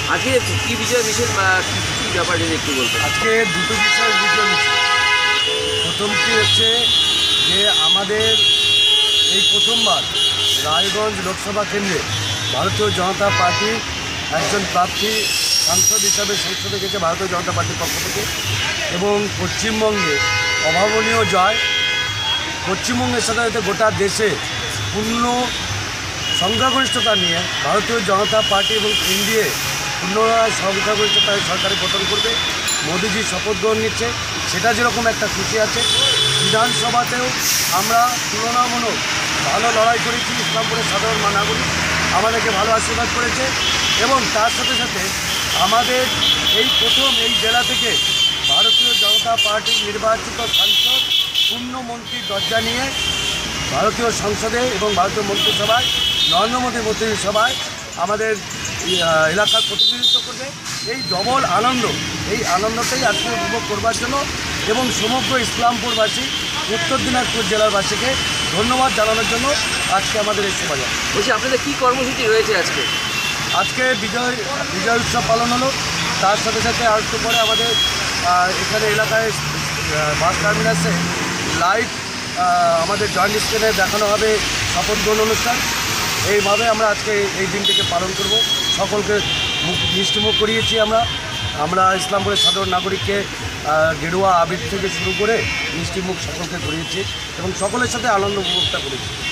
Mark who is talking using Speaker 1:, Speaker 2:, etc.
Speaker 1: আজকে কি বিজয় মিছিল বা কী ব্যাপার যদি একটু বলতে।
Speaker 2: আজকে দুটো বিষয় বিজয় মিছিল। প্রথমটি হচ্ছে যে আমাদের এই প্রথমবার রায়গঞ্জ লোকসভা কেন্দ্রে ভারতীয় জনতা পার্টির একজন প্রার্থী সাংসদ হিসাবে সংসদে গেছে ভারতীয় জনতা পার্টির পক্ষ থেকে, এবং পশ্চিমবঙ্গে অভাবনীয় জয়। পশ্চিমবঙ্গের সাথে সাথে গোটা দেশে পূর্ণ সংখ্যাগরিষ্ঠতা নিয়ে ভারতীয় জনতা পার্টি এবং এনডিএ পুনরায় সংখ্যাগরিষ্ঠতায় সরকারে গঠন করবে। মোদিজি শপথ গ্রহণ নিচ্ছে, সেটা যেরকম একটা খুশি আছে। বিধানসভাতেও আমরা তুলনামূলক ভালো লড়াই করেছি। ইসলামপুরের সাধারণ নাগরিক আমাদেরকে ভালো আশীর্বাদ করেছে, এবং তার সাথে সাথে আমাদের এই প্রথম এই জেলা থেকে ভারতীয় জনতা পার্টির নির্বাচিত সাংসদ পূর্ণমন্ত্রীর দরজা নিয়ে ভারতীয় সংসদে এবং ভারতীয় মন্ত্রিসভায় নরেন্দ্র মোদী মন্ত্রিসভায় আমাদের এলাকার প্রতিনিধিত্ব করবে। এই ডবল আনন্দ, এই আনন্দটাই আজকে উপভোগ করবার জন্য এবং সমগ্র ইসলামপুরবাসী উত্তর দিনাজপুর জেলারবাসীকে ধন্যবাদ জানানোর জন্য আজকে আমাদের এই শোভাযাত্রা।
Speaker 1: বলছি আপনাদের কী কর্মসূচি রয়েছে আজকে?
Speaker 2: আজকে বিজয় উৎসব পালন হলো, তার সাথে সাথে আর একটু পরে আমাদের এখানে এলাকায় বাস টার্মিনাসে লাইভ আমাদের জয়েন্ট স্ক্রিনে দেখানো হবে শপথ গ্রহণ অনুষ্ঠান। এইভাবে আমরা আজকে এই দিনটিকে পালন করব। সকলকে মিষ্টিমুখ করিয়েছি আমরা ইসলামপুরের সাধারণ নাগরিককে গেরুয়া আবির থেকে শুরু করে মিষ্টিমুখ সকলকে করিয়েছি এবং সকলের সাথে আনন্দ উপভোগটা করেছি।